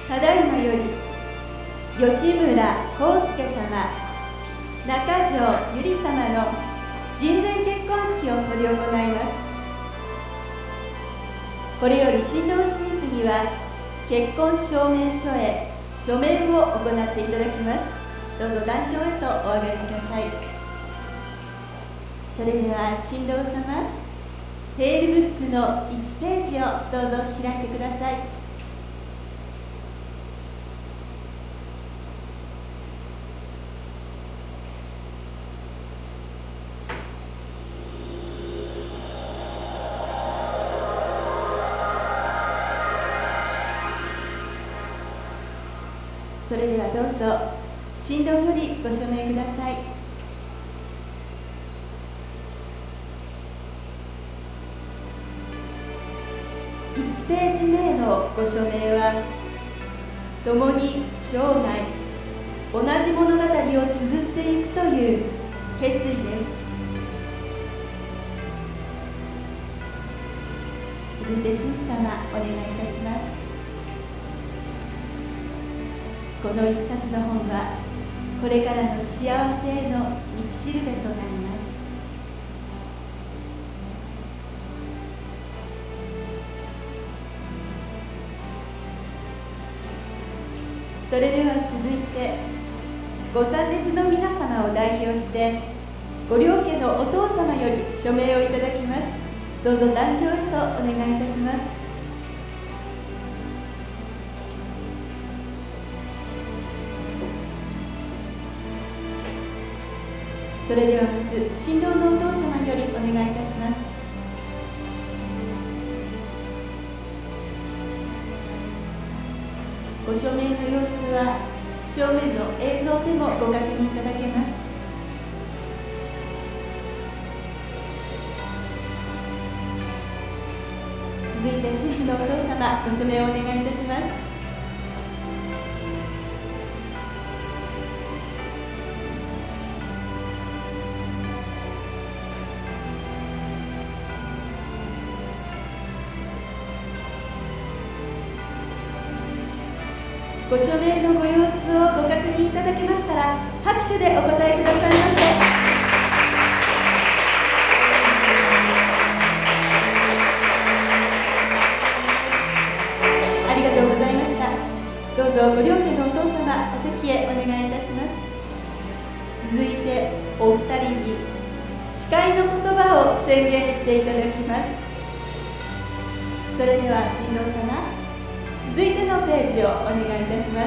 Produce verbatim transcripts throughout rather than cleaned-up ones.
ただいまより吉村康介様、中条ゆり様の人前結婚式を執り行います。これより新郎新婦には結婚証明書へ署名を行っていただきます。どうぞ壇上へとお上がりください。それでは新郎様、テールブックのいちページをどうぞ開いてください。それではどうぞ新郎よりご署名ください。いちページ目のご署名は、共に生涯同じ物語を綴っていくという決意です。続いて神父様、お願いいたします。この一冊の本はこれからの幸せへの道しるべとなります。それでは続いてご参列の皆様を代表してご両家のお父様より署名をいただきます。どうぞ壇上へとお願いいたします。それではまず新郎のお父様よりお願いいたします。ご署名の様子は正面の映像でもご確認いただけます。続いて新婦のお父様、ご署名をお願いいたします。ご署名のご様子をご確認いただけましたら拍手でお答えくださいませ。ありがとうございました。どうぞご両家のお父様、お席へお願いいたします。続いてお二人に誓いの言葉を宣言していただきます。それでは新郎様、続いてのページをお願いいたします。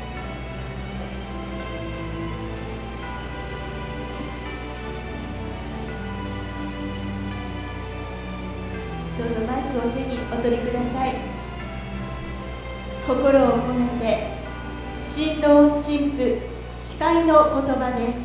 どうぞマイクを手にお取りください。心を込めて新郎新婦誓いの言葉です。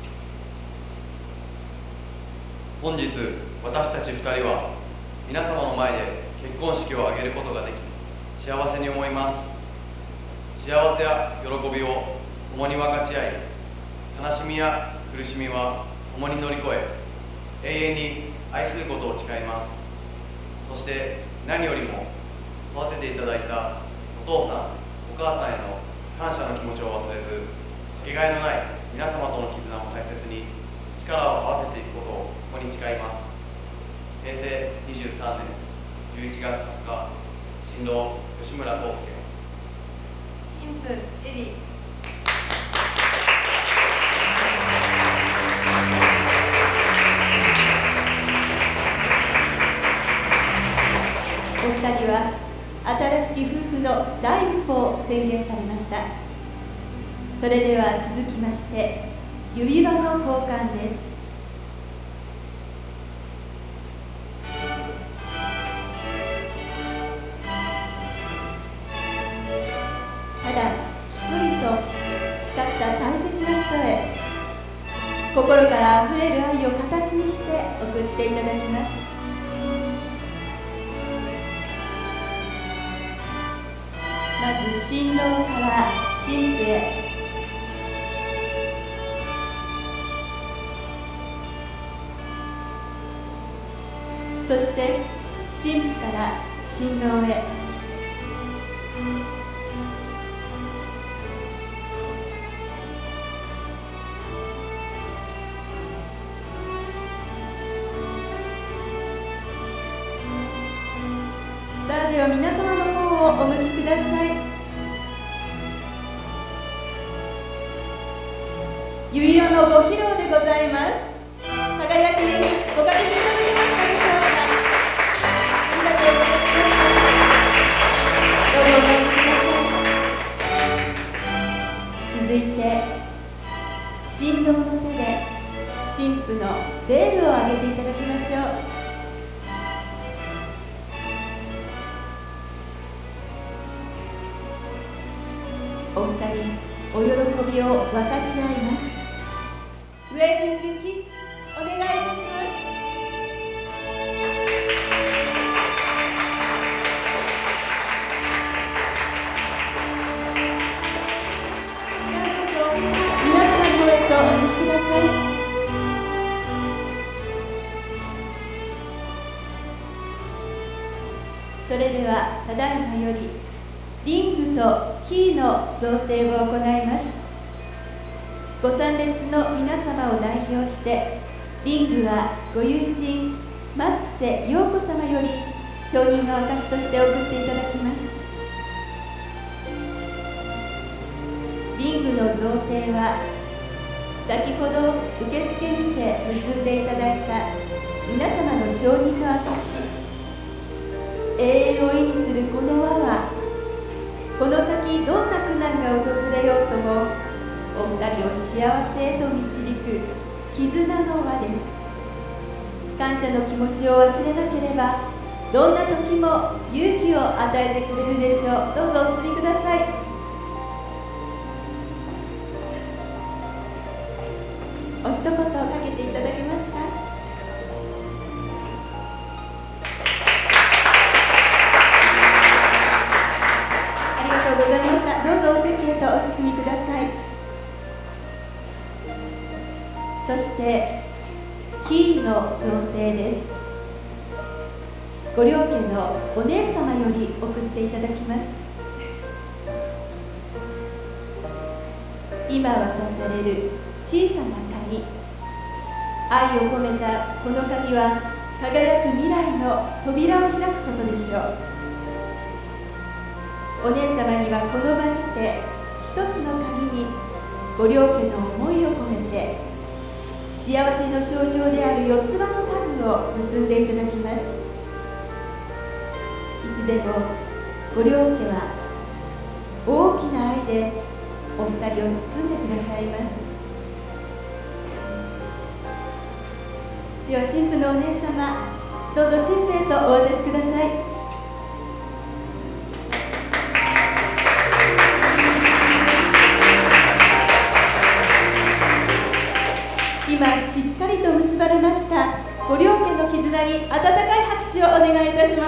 本日私たち二人は皆様の前で結婚式を挙げることができ幸せに思います。幸せや喜びを共に分かち合い、悲しみや苦しみは共に乗り越え、永遠に愛することを誓います。そして何よりも育てていただいたお父さん、お母さんへの感謝の気持ちを忘れず、かけがえのない皆様との絆を大切に力を合わせていくことをここに誓います。へいせいにじゅうさんねんじゅういちがつはつか、新郎吉村康介、 新婦エリー。お二人は新しき夫婦の第一歩を宣言されました。それでは続きまして指輪の交換です。心からあふれる愛を形にして送っていただきます。まず新郎から新婦へ。そして新婦から新郎へ。 では皆様の方をお向きください。指輪のご披露でございます。輝く絵にごかけていただけましたでしょうか。ありがとうございました。どうぞお待ちください。続いて新郎の手で新婦のベールをあげていただきましょう。お二人お喜びを分かち合います。ウェディングキスお願いいたします。皆様の方へとお向きください。それではただいまよりリングとキーの贈呈を行います。ご参列の皆様を代表してリングはご友人松瀬陽子様より承認の証として送っていただきます。リングの贈呈は先ほど受付にて結んでいただいた皆様の承認の証、永遠を意味するこの輪はこの先どんな苦難が訪れようともお二人を幸せへと導く絆の輪です。感謝の気持ちを忘れなければどんな時も勇気を与えてくれるでしょう。どうぞお進みください。お一言かけていただけますか。ありがとうございました。どうぞお席へとお進みください。そしてキーの贈呈です。ご両家のお姉様より送っていただきます。今渡される小さな鍵、愛を込めたこの鍵は輝く未来の扉を開くことでしょう。お姉様にはこの場にて一つの鍵にご両家の思いを込めて幸せの象徴である四つ葉のタグを結んでいただきます。いつでもご両家は大きな愛でお二人を包んでくださいます。では新婦のお姉様、どうぞ新婦へとお渡しください。今しっかりと結ばれましたご両家の絆に温かい拍手をお願いいたします。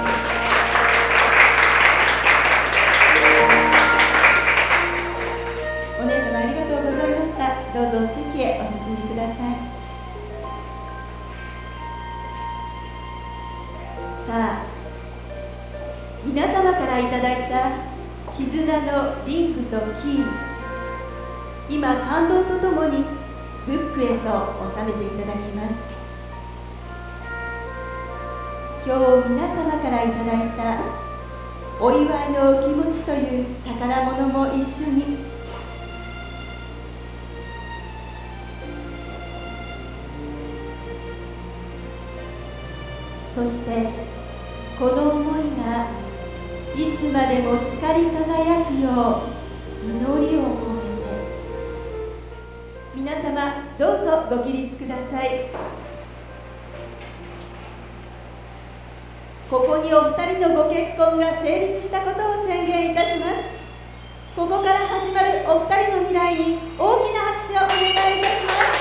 お姉様ありがとうございました。どうぞお席へお進みください。さあ、皆様からいただいた絆のリングとキー、今感動とともにブックへと収めていただきます。今日皆様からいただいたお祝いのお気持ちという宝物も一緒にそしてこの思いがいつまでも光り輝くよう祈りを込め皆様どうぞご起立ください。ここにお二人のご結婚が成立したことを宣言いたします。ここから始まるお二人の未来に大きな拍手をお願いいたします。